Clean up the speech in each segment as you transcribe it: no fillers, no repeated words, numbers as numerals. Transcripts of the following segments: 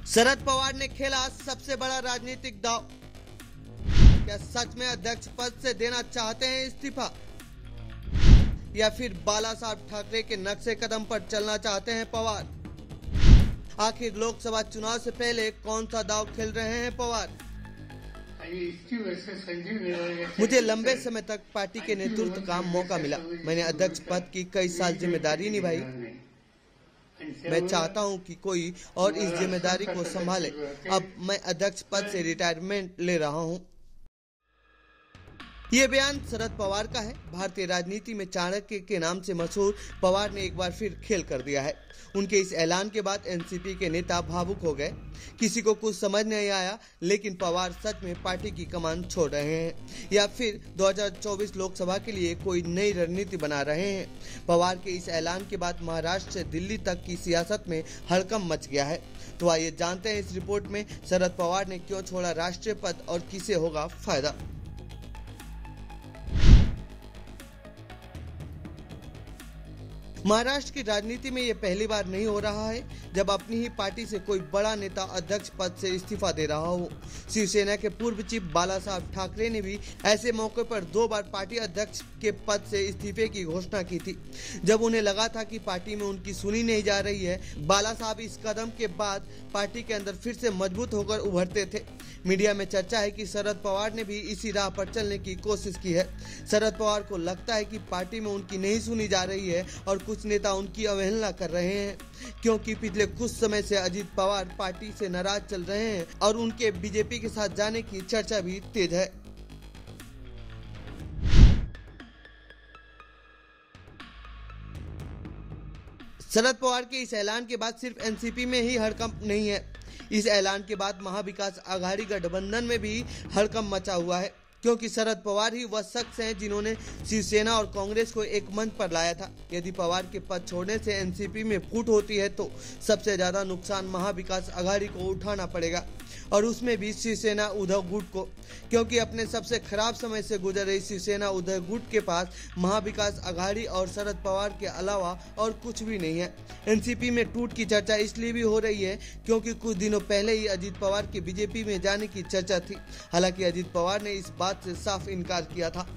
शरद पवार ने खेला सबसे बड़ा राजनीतिक दांव। क्या सच में अध्यक्ष पद से देना चाहते हैं इस्तीफा, या फिर बाला साहब ठाकरे के नक्शे कदम पर चलना चाहते हैं पवार? आखिर लोकसभा चुनाव से पहले कौन सा दांव खेल रहे हैं पवार? मुझे लंबे समय तक पार्टी के नेतृत्व का मौका मिला। मैंने अध्यक्ष पद की कई साल जिम्मेदारी निभाई। मैं चाहता हूं कि कोई और इस जिम्मेदारी को संभाले। अब मैं अध्यक्ष पद से रिटायरमेंट ले रहा हूं। ये बयान शरद पवार का है। भारतीय राजनीति में चाणक्य के नाम से मशहूर पवार ने एक बार फिर खेल कर दिया है। उनके इस ऐलान के बाद एनसीपी के नेता भावुक हो गए। किसी को कुछ समझ नहीं आया, लेकिन पवार सच में पार्टी की कमान छोड़ रहे हैं या फिर 2024 लोकसभा के लिए कोई नई रणनीति बना रहे हैं। पवार के इस ऐलान के बाद महाराष्ट्र से दिल्ली तक की सियासत में हड़कंप मच गया है। तो आइए जानते हैं इस रिपोर्ट में शरद पवार ने क्यों छोड़ा राष्ट्रीय पद और किसे होगा फायदा। महाराष्ट्र की राजनीति में ये पहली बार नहीं हो रहा है जब अपनी ही पार्टी से कोई बड़ा नेता अध्यक्ष पद से इस्तीफा दे रहा हो। शिवसेना के पूर्व चीफ बाला साहब ठाकरे ने भी ऐसे मौके पर 2 बार पार्टी अध्यक्ष के पद से इस्तीफे की घोषणा की थी, जब उन्हें लगा था कि पार्टी में उनकी सुनी नहीं जा रही है। बाला साहब इस कदम के बाद पार्टी के अंदर फिर से मजबूत होकर उभरते थे। मीडिया में चर्चा है कि शरद पवार ने भी इसी राह पर चलने की कोशिश की है। शरद पवार को लगता है कि पार्टी में उनकी नहीं सुनी जा रही है और कुछ नेता उनकी अवहेलना कर रहे हैं, क्योंकि पिछले कुछ समय से अजीत पवार पार्टी से नाराज चल रहे हैं और उनके बीजेपी के साथ जाने की चर्चा भी तेज है। शरद पवार के इस ऐलान के बाद सिर्फ एनसीपी में ही हड़कंप नहीं है। इस ऐलान के बाद महाविकास आघाड़ी गठबंधन में भी हड़कंप मचा हुआ है, क्योंकि शरद पवार ही वह शख्स हैं जिन्होंने शिवसेना और कांग्रेस को एक मंच पर लाया था। यदि पवार के पद छोड़ने से एनसीपी में फूट होती है तो सबसे ज्यादा नुकसान महाविकास आघाड़ी को उठाना पड़ेगा, और उसमें भी शिवसेना उद्धव गुट को, क्योंकि अपने सबसे खराब समय से गुजर रही शिवसेना उद्धव गुट के पास महाविकास आघाड़ी और शरद पवार के अलावा और कुछ भी नहीं है। एनसीपी में टूट की चर्चा इसलिए भी हो रही है क्योंकि कुछ दिनों पहले ही अजीत पवार के बीजेपी में जाने की चर्चा थी। हालांकि अजीत पवार ने इस बात से साफ इनकार किया था।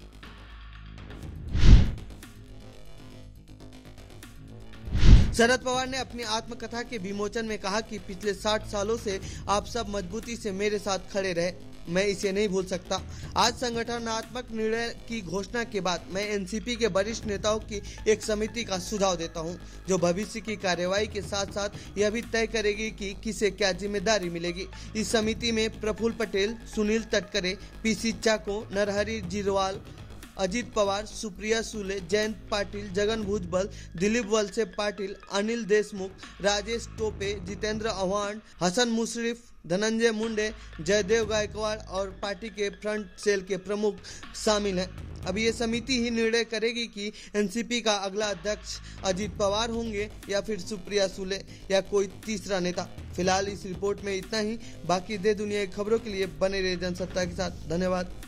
शरद पवार ने अपनी आत्मकथा के विमोचन में कहा कि पिछले 60 सालों से आप सब मजबूती से मेरे साथ खड़े रहे, मैं इसे नहीं भूल सकता। आज संगठनात्मक निर्णय की घोषणा के बाद मैं एनसीपी के वरिष्ठ नेताओं की एक समिति का सुझाव देता हूं, जो भविष्य की कार्यवाही के साथ साथ यह भी तय करेगी कि किसे क्या जिम्मेदारी मिलेगी। इस समिति में प्रफुल्ल पटेल, सुनील तटकरे, पीसी चाको, नरहरि झिरवाल, अजित पवार, सुप्रिया सुले, जयंत पाटिल, जगन भुजबल, दिलीप वलसे पाटिल, अनिल देशमुख, राजेश टोपे, जितेंद्र आव्हाड, हसन मुशर्रफ, धनंजय मुंडे, जयदेव गायकवाड़ और पार्टी के फ्रंट सेल के प्रमुख शामिल हैं। अब ये समिति ही निर्णय करेगी कि एनसीपी का अगला अध्यक्ष अजित पवार होंगे या फिर सुप्रिया सुले या कोई तीसरा नेता। फिलहाल इस रिपोर्ट में इतना ही। बाकी दे दुनिया की खबरों के लिए बने रहे जनसत्ता के साथ। धन्यवाद।